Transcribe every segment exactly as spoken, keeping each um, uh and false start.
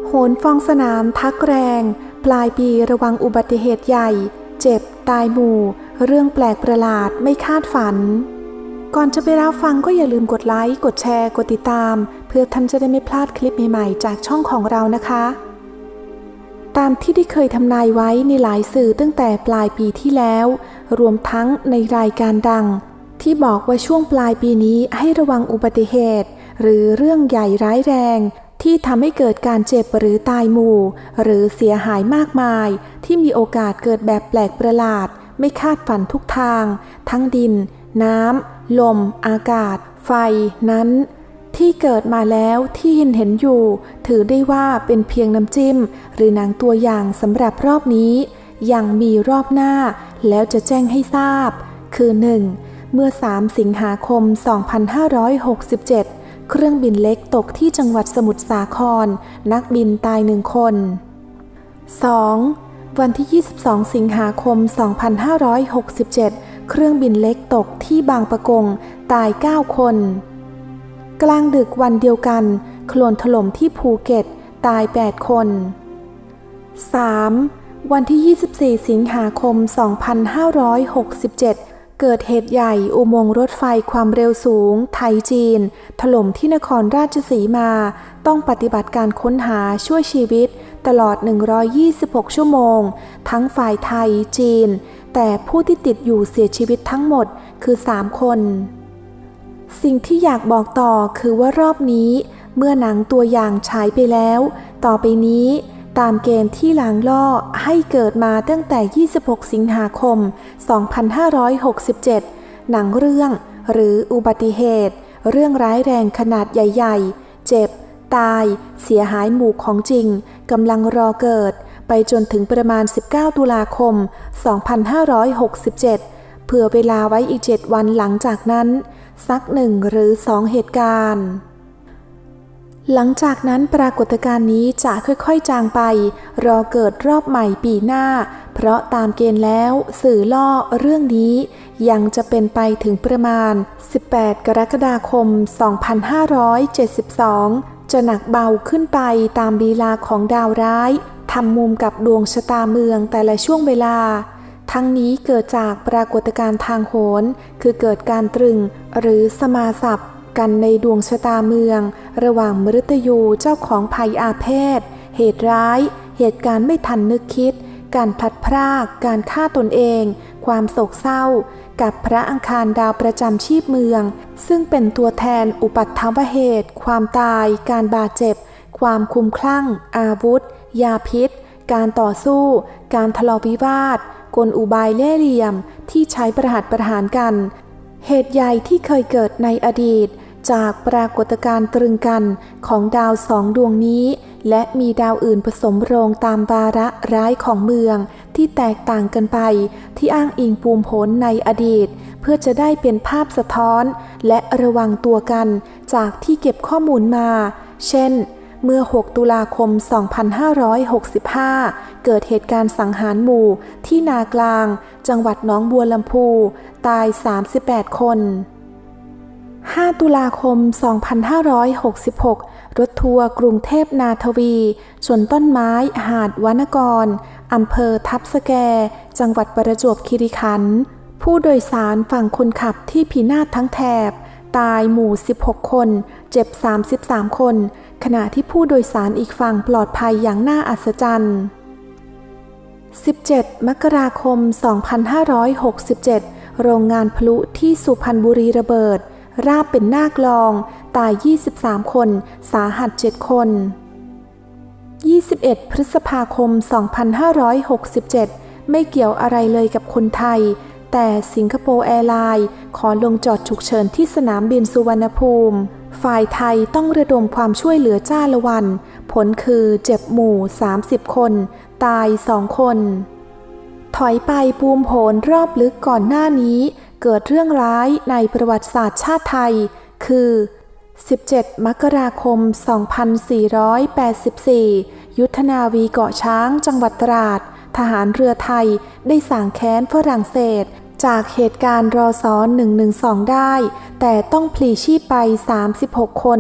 โหนฟองสนามทักแรงปลายปีระวังอุบัติเหตุใหญ่เจ็บตายหมู่เรื่องแปลกประหลาดไม่คาดฝันก่อนจะไปรับฟังก็อย่าลืมกดไลค์กดแชร์กดติดตามเพื่อท่านจะได้ไม่พลาดคลิปใหม่ๆจากช่องของเรานะคะตามที่ได้เคยทำนายไว้ในหลายสื่อตั้งแต่ปลายปีที่แล้วรวมทั้งในรายการดังที่บอกว่าช่วงปลายปีนี้ให้ระวังอุบัติเหตุหรือเรื่องใหญ่ร้ายแรงที่ทำให้เกิดการเจ็บหรือตายหมู่หรือเสียหายมากมายที่มีโอกาสเกิดแบบแปลกประหลาดไม่คาดฝันทุกทางทั้งดินน้ำลมอากาศไฟนั้นที่เกิดมาแล้วที่เห็นเห็นอยู่ถือได้ว่าเป็นเพียงน้ำจิ้มหรือหนังตัวอย่างสำหรับรอบนี้ยังมีรอบหน้าแล้วจะแจ้งให้ทราบคือหนึ่งเมื่อสามสิงหาคมสองพันห้าร้อยหกสิบเจ็ดเครื่องบินเล็กตกที่จังหวัดสมุทรสาครนักบินตายหนึ่งคน สอง วันที่ยี่สิบสองสิงหาคมสองพันห้าร้อยหกสิบเจ็ดเครื่องบินเล็กตกที่บางปะกงตายเก้าคนกลางดึกวันเดียวกันโคลนถล่มที่ภูเก็ตตายแปดคน สาม วันที่ยี่สิบสี่สิงหาคมสองพันห้าร้อยหกสิบเจ็ดเกิดเหตุใหญ่อุโมงค์รถไฟความเร็วสูงไทยจีนถล่มที่นครราชสีมาต้องปฏิบัติการค้นหาช่วยชีวิตตลอดหนึ่งร้อยยี่สิบหกชั่วโมงทั้งฝ่ายไทยจีนแต่ผู้ที่ติดอยู่เสียชีวิตทั้งหมดคือสามคนสิ่งที่อยากบอกต่อคือว่ารอบนี้เมื่อหนังตัวอย่างฉายไปแล้วต่อไปนี้ตามเกณฑ์ที่หลังล่อให้เกิดมาตั้งแต่ยี่สิบหกสิงหาคมสองพันห้าร้อยหกสิบเจ็ดหนังเรื่องหรืออุบัติเหตุเรื่องร้ายแรงขนาดใหญ่ๆเจ็บตายเสียหายหมู่ของจริงกำลังรอเกิดไปจนถึงประมาณสิบเก้าตุลาคมสองพันห้าร้อยหกสิบเจ็ดเผื่อเวลาไว้อีกเจ็ดวันหลังจากนั้นสักหนึ่งหรือสองเหตุการณ์หลังจากนั้นปรากฏการณ์นี้จะค่อยๆจางไปรอเกิดรอบใหม่ปีหน้าเพราะตามเกณฑ์แล้วสื่อล่อเรื่องนี้ยังจะเป็นไปถึงประมาณสิบแปดกรกฎาคมสองพันห้าร้อยเจ็ดสิบสองจะหนักเบาขึ้นไปตามลีลาของดาวร้ายทำมุมกับดวงชะตาเมืองแต่ละช่วงเวลาทั้งนี้เกิดจากปรากฏการณ์ทางโหรคือเกิดการตรึงหรือสมาสับกันในดวงชะตาเมืองระหว่างมฤตยูเจ้าของภัยอาเพศเหตุร้ายเหตุการณ์ไม่ทันนึกคิดการพลัดพรากการฆ่าตนเองความโศกเศร้ากับพระอังคารดาวประจำชีพเมืองซึ่งเป็นตัวแทนอุปัฏฐวเหตุความตายการบาดเจ็บความคลุ้มคลั่งอาวุธยาพิษการต่อสู้การทะเลาะวิวาทกลอุบายเล่ห์เหลี่ยมที่ใช้ประหัตประหารกันเหตุใหญ่ที่เคยเกิดในอดีตจากปรากฏการณ์ตรึงกันของดาวสองดวงนี้และมีดาวอื่นผสมโรงตามวาระร้ายของเมืองที่แตกต่างกันไปที่อ้างอิงภูมิผลในอดีตเพื่อจะได้เป็นภาพสะท้อนและระวังตัวกันจากที่เก็บข้อมูลมาเช่นเมื่อหกตุลาคมสองพันห้าร้อยหกสิบห้าเกิดเหตุการณ์สังหารหมู่ที่นากลางจังหวัดหนองบัวลำพูตายสามสิบแปดคนห้าตุลาคมสองพันห้าร้อยหกสิบหกรถทัวร์กรุงเทพนาทวีชนต้นไม้หาดวนกรอำเภอทับสแกจังหวัดประจวบคีรีขันธ์ผู้โดยสารฝั่งคนขับที่พินาศทั้งแถบตายหมู่สิบหกคนเจ็บสามสิบสามคนขณะที่ผู้โดยสารอีกฝั่งปลอดภัยอย่างน่าอัศจรรย์สิบเจ็ดมกราคมสองพันห้าร้อยหกสิบเจ็ดโรงงานพลุที่สุพรรณบุรีระเบิดราบเป็นหน้ากลองตายยี่สิบสามคนสาหัสเจ็ดคนยี่สิบเอ็ดพฤษภาคมสองพันห้าร้อยหกสิบเจ็ดไม่เกี่ยวอะไรเลยกับคนไทยแต่สิงคโปร์แอร์ไลน์ขอลงจอดฉุกเฉินที่สนามบินสุวรรณภูมิฝ่ายไทยต้องระดมความช่วยเหลือจ้าละวันผลคือเจ็บหมู่สามสิบคนตายสองคนถอยไปภูมิโผนรอบลึกก่อนหน้านี้เกิดเรื่องร้ายในประวัติศาสตร์ชาติไทยคือสิบเจ็ดมกราคมสองพันสี่ร้อยแปดสิบสี่ยุทธนาวีเกาะช้างจังหวัดตราดทหารเรือไทยได้สางแค้นฝรั่งเศสจากเหตุการณ์รอศอหนึ่งหนึ่งสองได้แต่ต้องพลีชีพไปสามสิบหกคน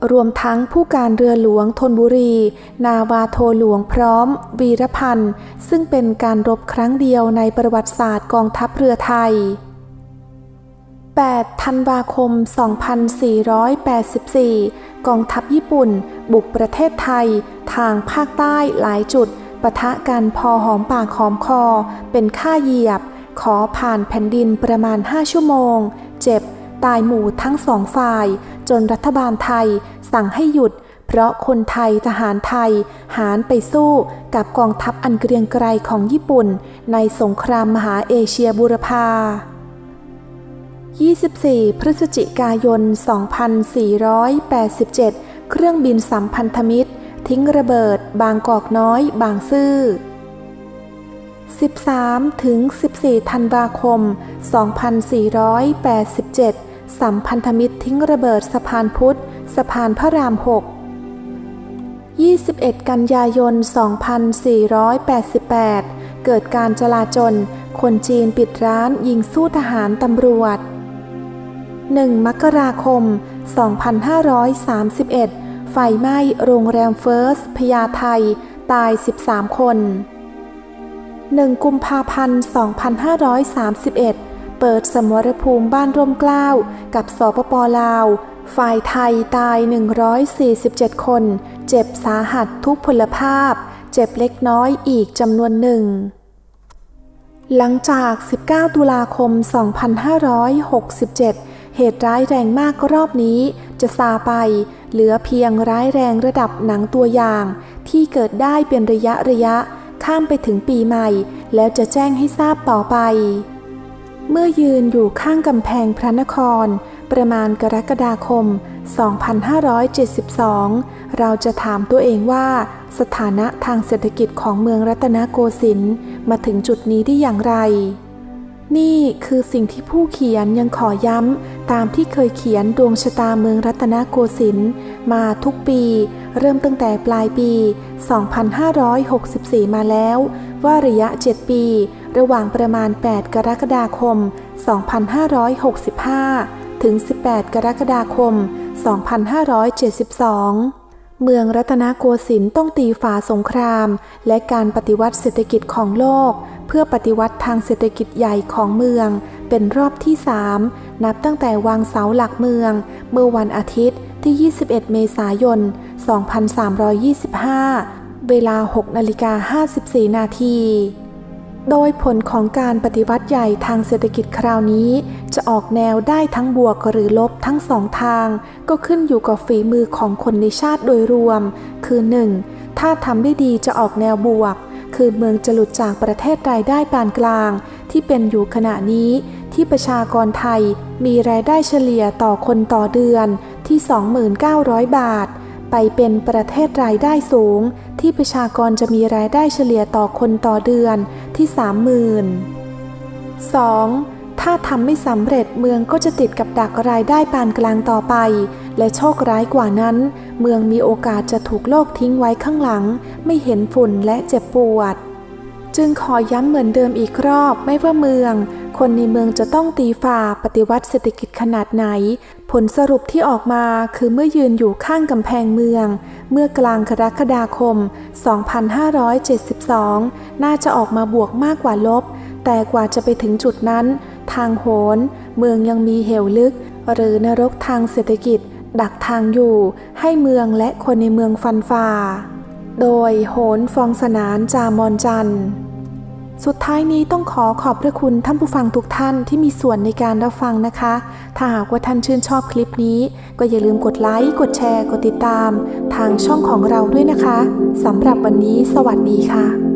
รวมทั้งผู้การเรือหลวงธนบุรีนาวาโทหลวงพร้อมวีรพันธ์ซึ่งเป็นการรบครั้งเดียวในประวัติศาสตร์กองทัพเรือไทยแปดธันวาคมสองพันสี่ร้อยแปดสิบสี่กองทัพญี่ปุ่นบุกประเทศไทยทางภาคใต้หลายจุดปะทะกันพอหอมปากหอมคอเป็นค่าเหยียบขอผ่านแผ่นดินประมาณห้าชั่วโมงเจ็บตายหมู่ทั้งสองฝ่ายจนรัฐบาลไทยสั่งให้หยุดเพราะคนไทยทหารไทยหารไปสู้กับกองทัพอันเกรียงไกรของญี่ปุ่นในสงครามมหาเอเชียบูรพายี่สิบสี่พฤศจิกายนสองพันสี่ร้อยแปดสิบเจ็ดเครื่องบินสัมพันธมิตรทิ้งระเบิดบางกอกน้อยบางซื่อสิบสามถึงสิบสี่ธันวาคมสองพันสี่ร้อยแปดสิบเจ็ดสัมพันธมิตรทิ้งระเบิดสะพานพุทธสะพานพระรามหกยี่สิบเอ็ดกันยายนสองพันสี่ร้อยแปดสิบแปดเกิดการจลาจลคนจีนปิดร้านยิงสู้ทหารตำรวจหนึ่งมกราคมสองพันห้าร้อยสามสิบเอ็ดไฟไหม้โรงแรมเฟิร์สพญาไทตายสิบสามคนหนึ่งกุมภาพันธ์สองพันห้าร้อยสามสิบเอ็ดเปิดสมรภูมิบ้านร่มเกล้ากับสปป.ลาวฝ่ายไทยตายหนึ่งร้อยสี่สิบเจ็ดคนเจ็บสาหัสทุกพลภาพเจ็บเล็กน้อยอีกจำนวนหนึ่งหลังจากสิบเก้าตุลาคมสองพันห้าร้อยหกสิบเจ็ดเหตุร้ายแรงมากรอบนี้จะซาไปเหลือเพียงร้ายแรงระดับหนังตัวอย่างที่เกิดได้เป็นระยะระยะข้ามไปถึงปีใหม่แล้วจะแจ้งให้ทราบต่อไปเมื่อยืนอยู่ข้างกำแพงพระนครประมาณกรกฎาคมสองพันห้าร้อยเจ็ดสิบสองเราจะถามตัวเองว่าสถานะทางเศรษฐกิจของเมืองรัตนโกสินทร์มาถึงจุดนี้ได้อย่างไรนี่คือสิ่งที่ผู้เขียนยังขอย้ำตามที่เคยเขียนดวงชะตาเมืองรัตนโกสินทร์มาทุกปีเริ่มตั้งแต่ปลายปีสองพันห้าร้อยหกสิบสี่มาแล้วว่าระยะเจ็ดปีระหว่างประมาณแปดกรกฎาคมสองพันห้าร้อยหกสิบห้าถึงสิบแปดกรกฎาคมสองพันห้าร้อยเจ็ดสิบสองเมืองรัตนโกสินทร์ต้องตีฝ่าสงครามและการปฏิวัติเศรษฐกิจของโลกเพื่อปฏิวัติทางเศรษฐกิจใหญ่ของเมืองเป็นรอบที่สามนับตั้งแต่วางเสาหลักเมืองเมื่อวันอาทิตย์ที่ยี่สิบเอ็ดเมษายนสองพันสามร้อยยี่สิบห้าเวลา หกนาฬิกาห้าสิบสี่นาทีโดยผลของการปฏิวัติใหญ่ทางเศรษฐกิจคราวนี้จะออกแนวได้ทั้งบวกหรือลบทั้งสองทางก็ขึ้นอยู่กับฝีมือของคนในชาติโดยรวมคือ หนึ่ง ถ้าทำได้ดีจะออกแนวบวกคือเมืองจะหลุดจากประเทศรายได้ปานกลางที่เป็นอยู่ขณะนี้ที่ประชากรไทยมีรายได้เฉลี่ยต่อคนต่อเดือนที่ สองพันเก้าร้อย บาทไปเป็นประเทศรายได้สูงที่ประชากรจะมีรายได้เฉลี่ยต่อคนต่อเดือนที่ สามหมื่น สอง ถ้าทำไม่สำเร็จเมืองก็จะติดกับดักรายได้ปานกลางต่อไปและโชคร้ายกว่านั้นเมืองมีโอกาสจะถูกโลกทิ้งไว้ข้างหลังไม่เห็นฝุ่นและเจ็บปวดจึงขอย้ำเหมือนเดิมอีกรอบไม่ว่าเมืองคนในเมืองจะต้องตีฝ่าปฏิวัติเศรษฐกิจขนาดไหนผลสรุปที่ออกมาคือเมื่อยืนอยู่ข้างกำแพงเมืองเมื่อกลางกรกฎาคมสองพันห้าร้อยเจ็ดสิบสองน่าจะออกมาบวกมากกว่าลบแต่กว่าจะไปถึงจุดนั้นทางโหนเมืองยังมีเหวลึกหรือนรกทางเศรษฐกิจดักทางอยู่ให้เมืองและคนในเมืองฟันฝ่าโดยโหนฟองสนานจามอนจันทร์สุดท้ายนี้ต้องขอขอบพระคุณท่านผู้ฟังทุกท่านที่มีส่วนในการรับฟังนะคะถ้าหากว่าท่านชื่นชอบคลิปนี้ก็อย่าลืมกดไลค์กดแชร์กดติดตามทางช่องของเราด้วยนะคะสำหรับวันนี้สวัสดีค่ะ